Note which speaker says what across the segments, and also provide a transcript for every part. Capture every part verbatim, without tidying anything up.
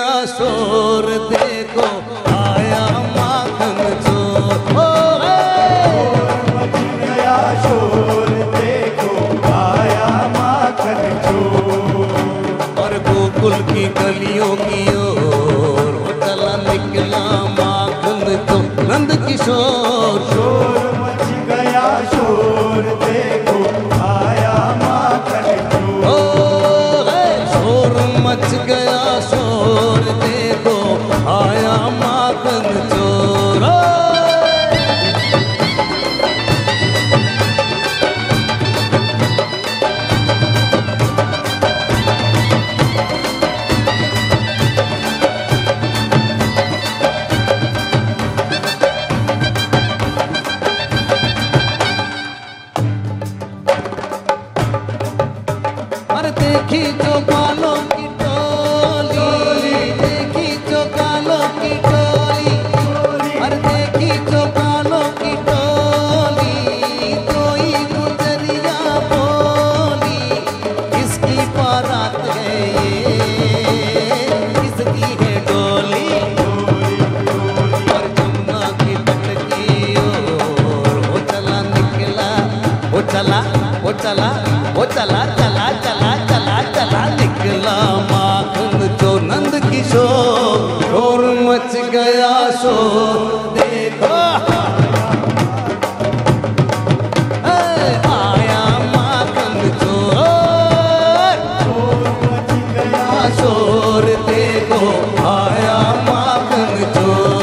Speaker 1: शोर देखो आया माखन चोर। ओ
Speaker 2: मच गया शोर देखो आया माखन चोर।
Speaker 1: और गोकुल की गलियों की ओर चला निकला माखन चोर नंद किशोर।
Speaker 2: शोर मच गया शोर देखो आया माखन चोर।
Speaker 1: ओ शोर मच गया शोर देखो आया माखन चोर। अरे देखी जो बालों की टोली, देखी जो बालों की टोली, अरे देखी जो बालों की टोली, कोई गुजरिया बोली किसकी बारात है ये, किसकी है डोली। और जमुना की तट की ओर वो चला निकला, वो चला वो चला वो चला चला चला चला चला निकला माखन चोर नंद किशोर। शोर मच गया शोर देखो ए, आया माखन चोर।
Speaker 2: शोर मच गया
Speaker 1: शोर देखो आया माखन चोर।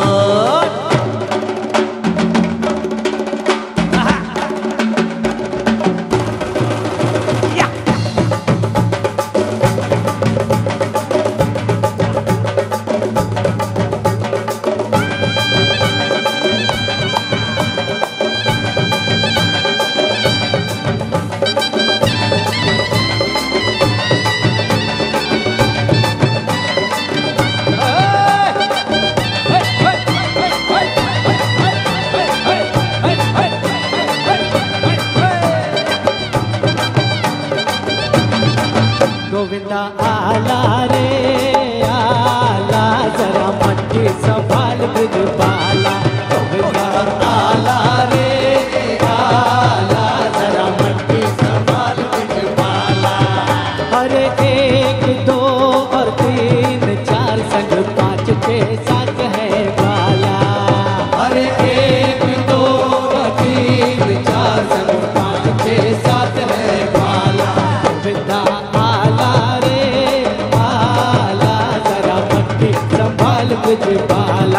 Speaker 3: गोविंदा आला रे आला जरा मट्टी संभाल ब्रजबाला। गोविंदा आला रे आला जरा मट्टी संभाल ब्रजबाला। अरे एक दो और तीन चार संग पाँच छः सात है बाला। अरे एक दो और तीन चार संग पाँच छः सात है बाला। गोविंदा ब्रजबाला।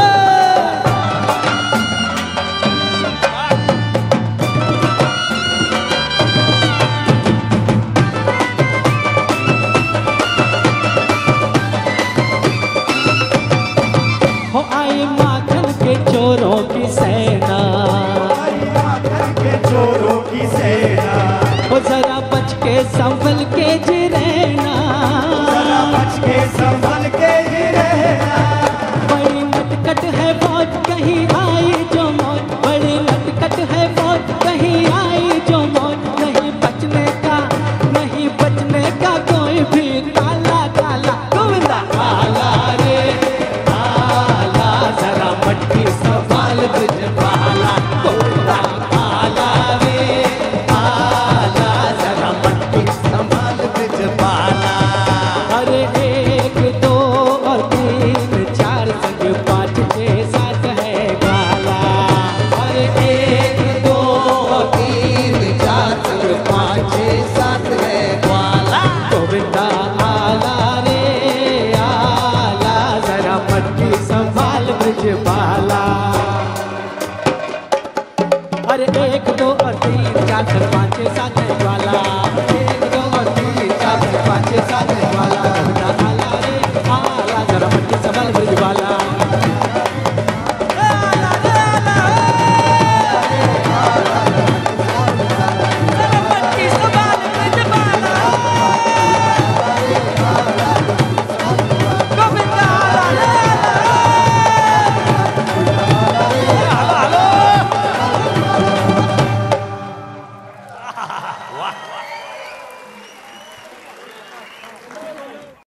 Speaker 3: हो आई माखन के चोरों की सेना,
Speaker 2: आई माखन के चोरों की सेना।
Speaker 3: हो जरा बच के संभल के जी रहना,
Speaker 2: जरा बच के संभल के ही रहना।
Speaker 3: बड़ी नटखट है मौत कहीं आई जो मौत, बड़ी नटखट है मौत कहीं आई जो मौत। नहीं बचने का नहीं बचने का कोई भी ताला ताला। गोविंदा आला रे आला जरा मट्टी संभाल ब्रजबाला। गोविंदा आला रे आला जरा मट्टी संभाल ब्रजबाला। अरे एक दो और तीन चार संग पाँच छः सात है बाला। अरे एक दो और तीन चार संग पाँच छः सात है बाला। गोविंदा आला रे आला जरा मट्टी संभाल ब्रजबाला। अरे एक दो और तीन चार संग